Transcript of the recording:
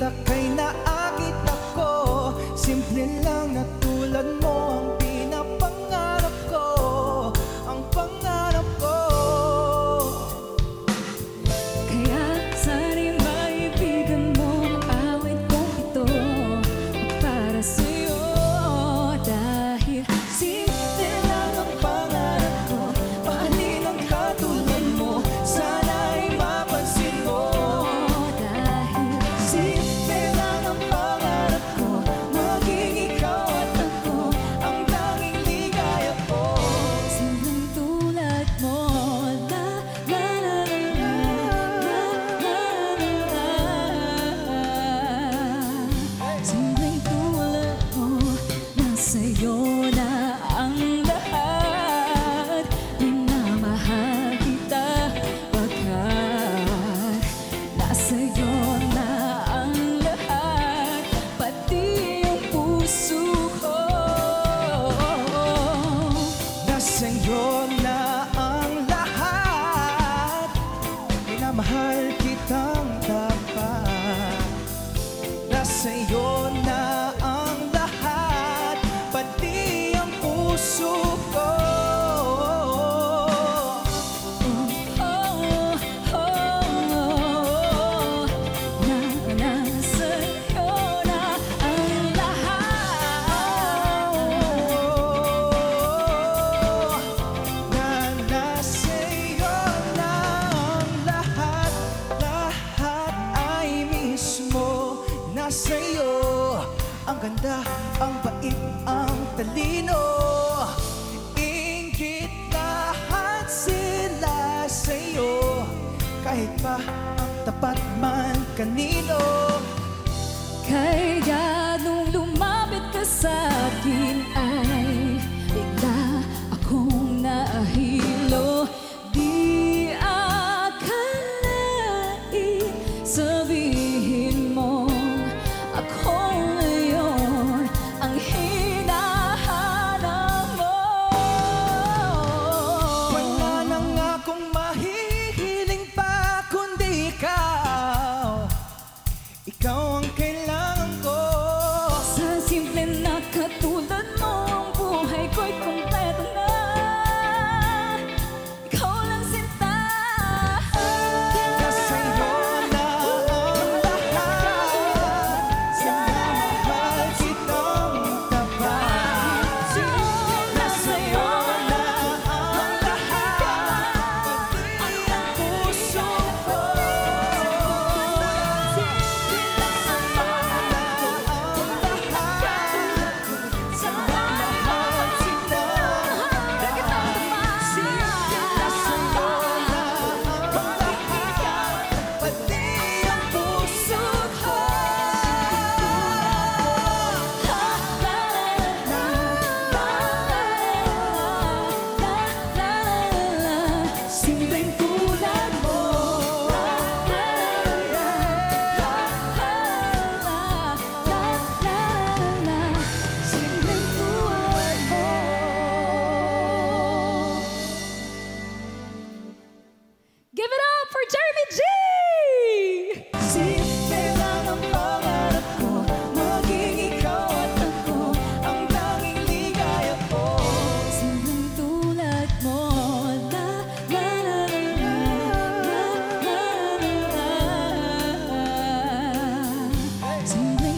kay naakit ako. Simple lang na tulad mo ang pinapangarap ko, ang pangarap ko. Kaya sana'y maibigan mo ang awit kong ito para sa'yo. Dahil simple lang ang pangarap ko, mahalin ang katulad mo, sana'y mapansin mo. Dahil simple lang ang pangarap ko, maging ikaw at ako ang tanging ligaya ko. Simpleng tulad mo, la la la la la la la la. Simpleng tulad mo, nasa'yo na ang lahat. Minamahal kita pagkat nasa'yo na ang lahat, pati ang puso ko. Nasa'yo na ang lahat, minamahal kitang tapat. Nasa'yo na ang lahat, pati ang puso ko. Nasa'yo na ang lahat. Nasa'yo na ang lahat, lahat ay mismo nasa'yo. Ang ganda, ang bait, ang talino, inggit, lahat sila sa'yo. Kahit pa ang tapat man kanino. Kaya nung lumapit ka sa